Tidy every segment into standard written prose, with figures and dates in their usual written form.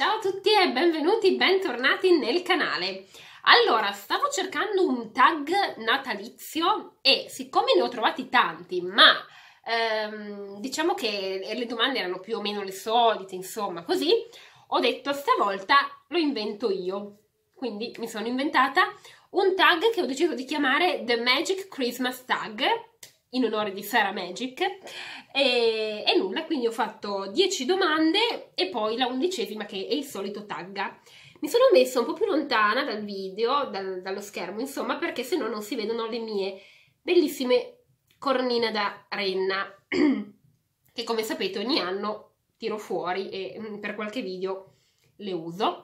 Ciao a tutti e benvenuti, bentornati nel canale. Allora, stavo cercando un tag natalizio e siccome ne ho trovati tanti, ma diciamo che le domande erano più o meno le solite, insomma, così, ho detto stavolta lo invento io. Quindi mi sono inventata un tag che ho deciso di chiamare The Magic Christmas Tag, in onore di Sarah Magic, e nulla, quindi ho fatto 10 domande e poi la 11ª che è il solito tag. Mi sono messa un po' più lontana dal video, dallo schermo, insomma, perché se no non si vedono le mie bellissime cornine da renna, che come sapete ogni anno tiro fuori e per qualche video le uso.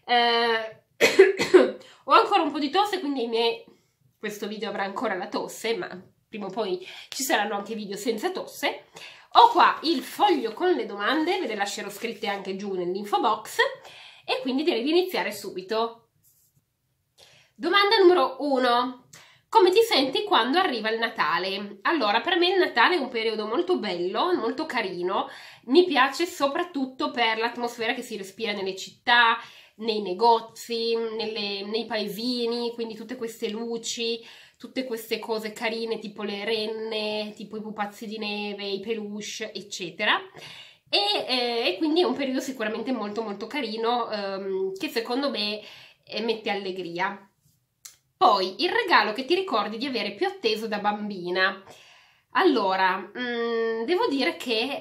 Ho ancora un po' di tosse, quindi questo video avrà ancora la tosse, ma prima o poi ci saranno anche video senza tosse. Ho qua il foglio con le domande, ve le lascerò scritte anche giù nell'info box e quindi direi di iniziare subito. Domanda numero 1. Come ti senti quando arriva il Natale? Allora, per me il Natale è un periodo molto bello, molto carino, mi piace soprattutto per l'atmosfera che si respira nelle città, nei negozi, nei paesini, quindi tutte queste luci, tutte queste cose carine tipo le renne, tipo i pupazzi di neve, i peluche, eccetera. E quindi è un periodo sicuramente molto molto carino che secondo me mette allegria. Poi, il regalo che ti ricordi di avere più atteso da bambina. Allora, devo dire che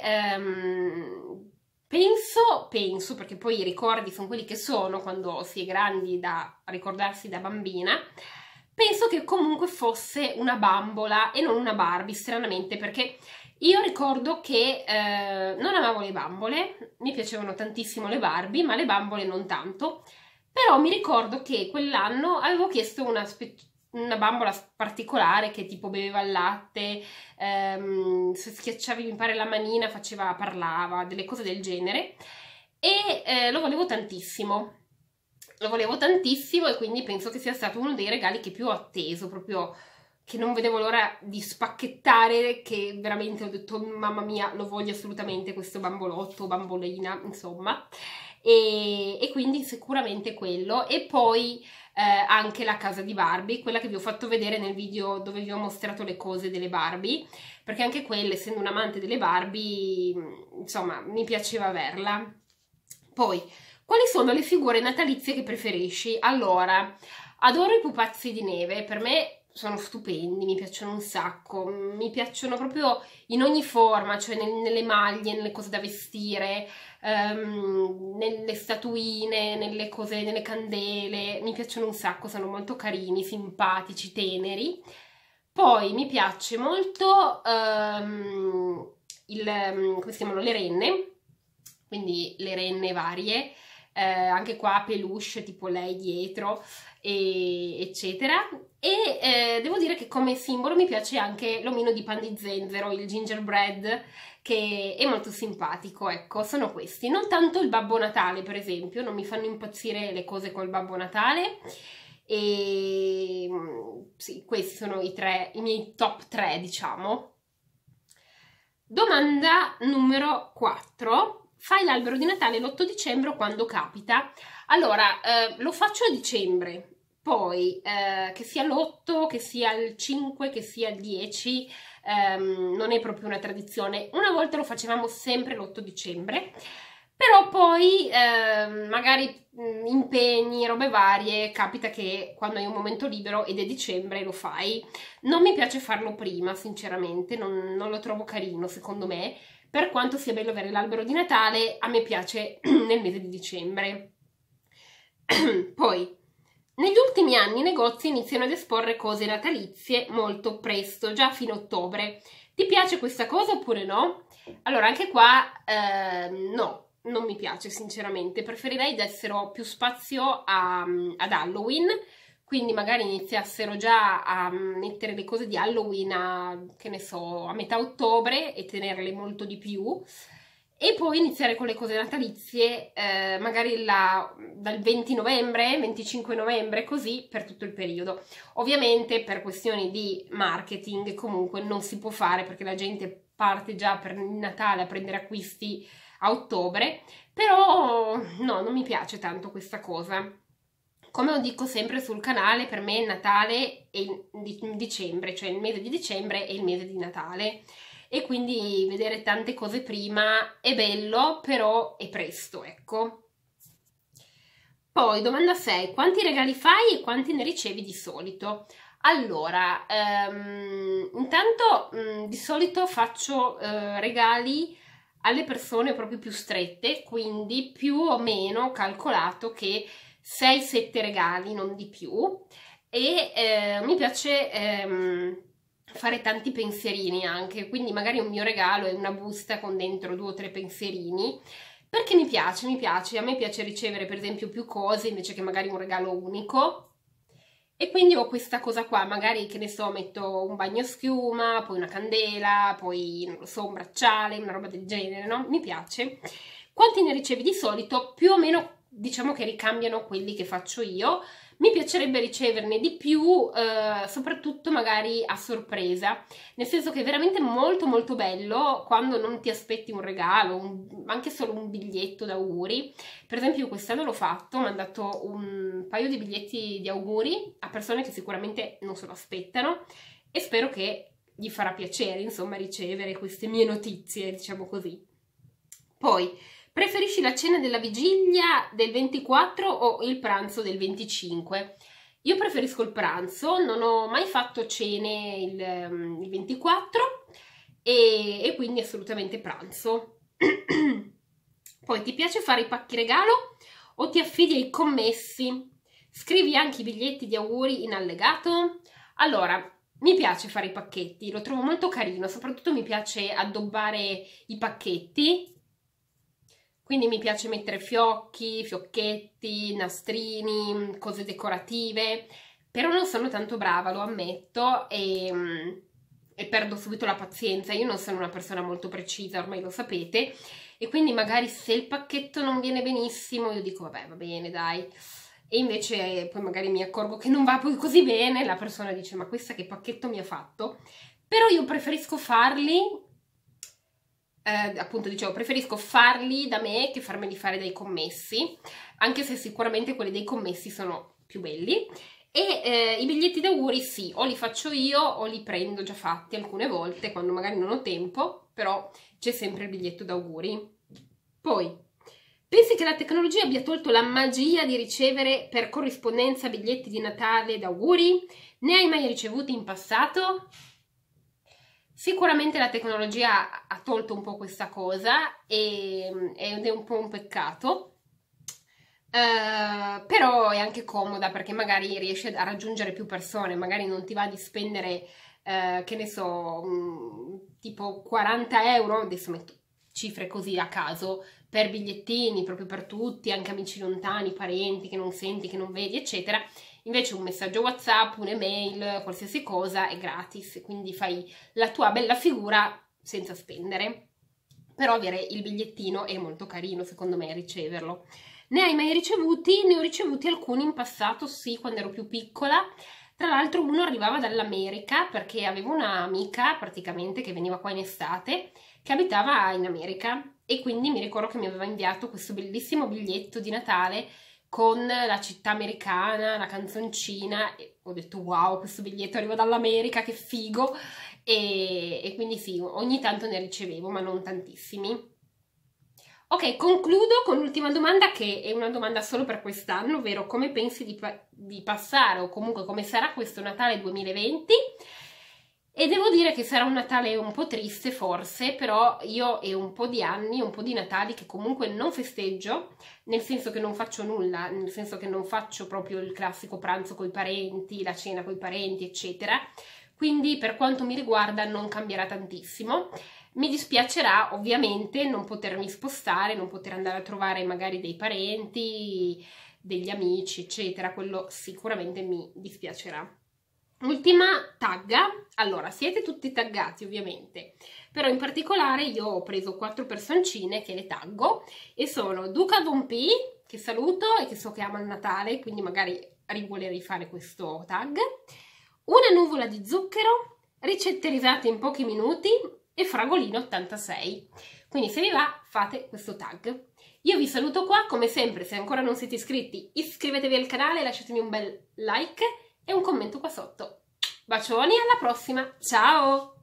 penso, perché poi i ricordi sono quelli che sono quando si è grandi da ricordarsi da bambina, penso che comunque fosse una bambola e non una Barbie, stranamente, perché io ricordo che non amavo le bambole, mi piacevano tantissimo le Barbie, ma le bambole non tanto. Però mi ricordo che quell'anno avevo chiesto una bambola particolare che tipo beveva il latte, se schiacciavi mi pare la manina parlava, delle cose del genere, e lo volevo tantissimo. Lo volevo tantissimo e quindi penso che sia stato uno dei regali che più ho atteso, proprio che non vedevo l'ora di spacchettare, che veramente ho detto mamma mia, lo voglio assolutamente questo bambolotto, bambolina, insomma. E quindi sicuramente quello. E poi anche la casa di Barbie, quella che vi ho fatto vedere nel video dove vi ho mostrato le cose delle Barbie, perché anche quella, essendo un amante delle Barbie, insomma, mi piaceva averla. Poi, quali sono le figure natalizie che preferisci? Allora, adoro i pupazzi di neve, per me sono stupendi, mi piacciono un sacco, mi piacciono proprio in ogni forma, cioè nelle maglie, nelle cose da vestire, nelle statuine, nelle candele, mi piacciono un sacco, sono molto carini, simpatici, teneri. Poi mi piace molto come si chiamano, le renne, quindi le renne varie, anche qua peluche tipo lei dietro, eccetera. E devo dire che come simbolo mi piace anche l'omino di pan di zenzero, il gingerbread, che è molto simpatico, ecco, sono questi. Non tanto il Babbo Natale, per esempio, non mi fanno impazzire le cose col Babbo Natale, e sì, questi sono i miei top 3, diciamo. Domanda numero 4. Fai l'albero di Natale l'8 dicembre o quando capita? Allora, lo faccio a dicembre, poi che sia l'8, che sia il 5, che sia il 10, non è proprio una tradizione. Una volta lo facevamo sempre l'8 dicembre, però poi magari impegni, robe varie, capita che quando hai un momento libero ed è dicembre lo fai. Non mi piace farlo prima, sinceramente, non lo trovo carino, secondo me. Per quanto sia bello avere l'albero di Natale, a me piace nel mese di dicembre. Poi, negli ultimi anni i negozi iniziano ad esporre cose natalizie molto presto, già fino a ottobre. Ti piace questa cosa oppure no? Allora, anche qua no, non mi piace sinceramente. Preferirei dessero più spazio ad Halloween, quindi magari iniziassero già a mettere le cose di Halloween che ne so, a metà ottobre e tenerle molto di più, e poi iniziare con le cose natalizie magari dal 20 novembre, 25 novembre, così per tutto il periodo. Ovviamente per questioni di marketing comunque non si può fare perché la gente parte già per il Natale a prendere acquisti a ottobre, però no, non mi piace tanto questa cosa. Come lo dico sempre sul canale, per me Natale è dicembre, cioè il mese di dicembre è il mese di Natale, e quindi vedere tante cose prima è bello, però è presto, ecco. Poi, domanda 6, quanti regali fai e quanti ne ricevi di solito? Allora, intanto di solito faccio regali alle persone proprio più strette, quindi più o meno ho calcolato che 6-7 regali, non di più, e mi piace fare tanti pensierini anche, quindi magari un mio regalo è una busta con dentro 2 o 3 pensierini, perché mi piace, a me piace ricevere per esempio più cose invece che magari un regalo unico. E quindi ho questa cosa qua, magari, che ne so, metto un bagnoschiuma, poi una candela, poi, non lo so, un bracciale, una roba del genere, no? Mi piace. Quanti ne ricevi di solito? Più o meno, diciamo che ricambiano quelli che faccio io. Mi piacerebbe riceverne di più, soprattutto magari a sorpresa, nel senso che è veramente molto molto bello quando non ti aspetti un regalo, anche solo un biglietto d'auguri. Per esempio quest'anno l'ho fatto, ho mandato un paio di biglietti di auguri a persone che sicuramente non se lo aspettano, e spero che gli farà piacere, insomma, ricevere queste mie notizie, diciamo così. Poi, preferisci la cena della vigilia del 24 o il pranzo del 25? Io preferisco il pranzo, non ho mai fatto cene il 24 e quindi assolutamente pranzo. Poi, ti piace fare i pacchi regalo o ti affidi ai commessi? Scrivi anche i biglietti di auguri in allegato? Allora, mi piace fare i pacchetti, lo trovo molto carino, soprattutto mi piace addobbare i pacchetti, quindi mi piace mettere fiocchi, fiocchetti, nastrini, cose decorative, però non sono tanto brava, lo ammetto, e perdo subito la pazienza. Io non sono una persona molto precisa, ormai lo sapete, e quindi magari se il pacchetto non viene benissimo io dico vabbè, va bene, dai. E invece poi magari mi accorgo che non va poi così bene, la persona dice ma questa che pacchetto mi ha fatto? Però io preferisco farli, appunto dicevo, preferisco farli da me che farmeli fare dai commessi, anche se sicuramente quelli dei commessi sono più belli. E i biglietti d'auguri sì, o li faccio io o li prendo già fatti alcune volte quando magari non ho tempo, però c'è sempre il biglietto d'auguri. Poi, pensi che la tecnologia abbia tolto la magia di ricevere per corrispondenza biglietti di Natale d'auguri? Ne hai mai ricevuti in passato? Sicuramente la tecnologia ha tolto un po' questa cosa ed è un po' un peccato. Però è anche comoda perché magari riesci a raggiungere più persone, magari non ti va di spendere, che ne so, tipo 40 euro, adesso metto cifre così a caso, per bigliettini, proprio per tutti, anche amici lontani, parenti che non senti, che non vedi, eccetera. Invece un messaggio WhatsApp, un'email, qualsiasi cosa è gratis, quindi fai la tua bella figura senza spendere. Però avere il bigliettino è molto carino, secondo me, riceverlo. Ne hai mai ricevuti? Ne ho ricevuti alcuni in passato, sì, quando ero più piccola. Tra l'altro uno arrivava dall'America perché avevo un'amica praticamente che veniva qua in estate, che abitava in America, e quindi mi ricordo che mi aveva inviato questo bellissimo biglietto di Natale con la città americana, la canzoncina, e ho detto wow, questo biglietto arriva dall'America, che figo, e quindi sì, ogni tanto ne ricevevo, ma non tantissimi. Ok, concludo con l'ultima domanda, che è una domanda solo per quest'anno, ovvero come pensi di passare, o comunque come sarà questo Natale 2020? E devo dire che sarà un Natale un po' triste forse, però io è un po' di anni, un po' di Natali che comunque non festeggio, nel senso che non faccio nulla, nel senso che non faccio proprio il classico pranzo coi parenti, la cena coi parenti, eccetera. Quindi per quanto mi riguarda non cambierà tantissimo. Mi dispiacerà ovviamente non potermi spostare, non poter andare a trovare magari dei parenti, degli amici, eccetera, quello sicuramente mi dispiacerà. Ultima tagga, allora siete tutti taggati ovviamente, però in particolare io ho preso 4 personcine che le taggo, e sono Duca Von P, che saluto e che so che ama il Natale, quindi magari rivolerei fare questo tag, Una nuvola di zucchero, Ricette risate in pochi minuti, e Fragolino86. Quindi se vi va fate questo tag. Io vi saluto qua, come sempre se ancora non siete iscritti iscrivetevi al canale, lasciatemi un bel like e un commento qua sotto. Bacioni, alla prossima, ciao!